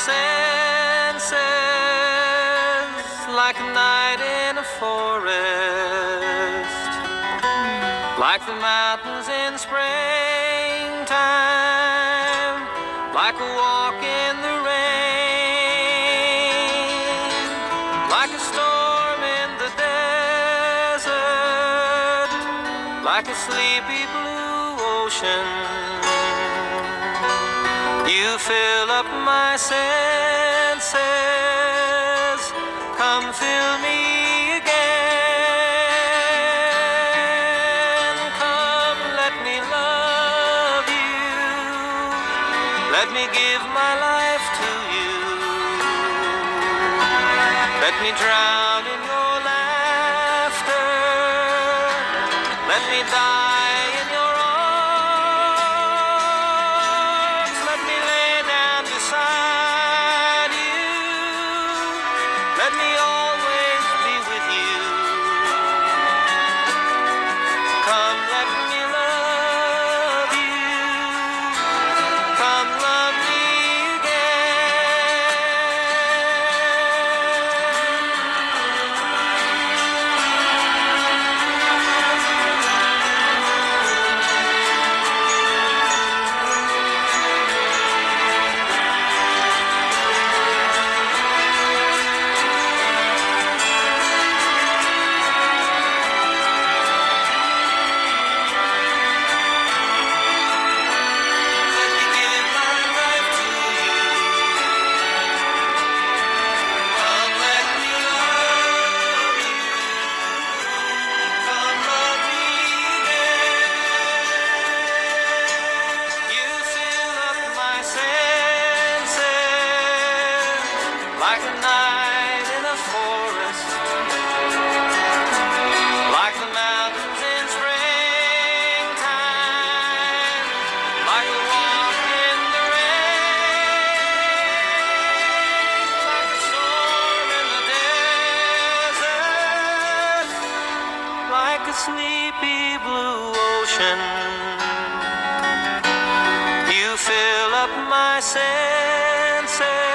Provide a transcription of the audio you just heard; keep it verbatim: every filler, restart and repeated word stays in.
senses, like a night in a forest, like the mountains in springtime, like a walk in the rain, like a storm in the desert, like a sleepy blue ocean. You fill up my senses, come fill me again. Come, let me love you, let me give my life to you, let me drown in your laughter, let me die in your arms, let me lay down beside you, let me always be with you. Come, let me love you, come love me like a night in a forest, like the mountains in springtime, like a walk in the rain, like a storm in the desert, like a sleepy blue ocean. You fill up my senses,